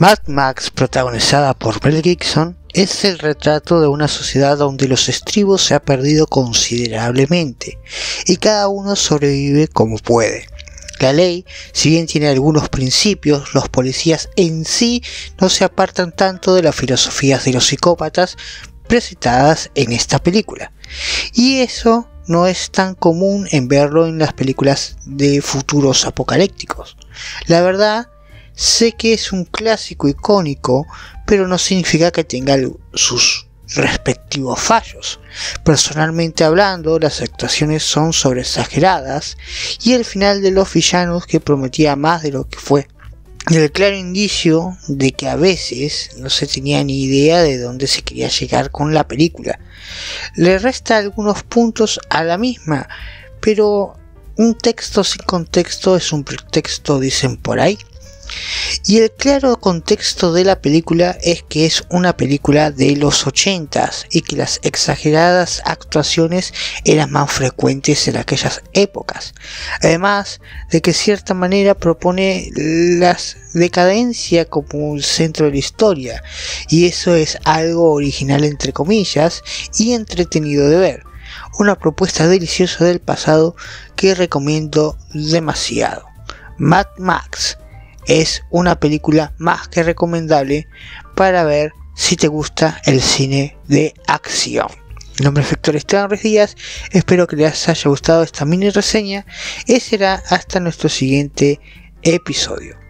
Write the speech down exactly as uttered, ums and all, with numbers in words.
Mad Max, protagonizada por Mel Gibson, es el retrato de una sociedad donde los estribos se ha perdido considerablemente y cada uno sobrevive como puede. La ley, si bien tiene algunos principios, los policías en sí no se apartan tanto de las filosofías de los psicópatas presentadas en esta película, y eso no es tan común en verlo en las películas de futuros apocalípticos. La verdad, sé que es un clásico icónico, pero no significa que tenga sus respectivos fallos. Personalmente hablando, las actuaciones son sobreexageradas y el final de los villanos que prometía más de lo que fue. Y el claro indicio de que a veces no se tenía ni idea de dónde se quería llegar con la película. Le resta algunos puntos a la misma, pero un texto sin contexto es un pretexto, dicen por ahí. Y el claro contexto de la película es que es una película de los ochentas y que las exageradas actuaciones eran más frecuentes en aquellas épocas, además de que de cierta manera propone la decadencia como el centro de la historia, y eso es algo original entre comillas y entretenido de ver, una propuesta deliciosa del pasado que recomiendo demasiado. Mad Max es una película más que recomendable para ver si te gusta el cine de acción. Mi nombre es Víctor Esteban Ruiz Díaz, espero que les haya gustado esta mini reseña y será hasta nuestro siguiente episodio.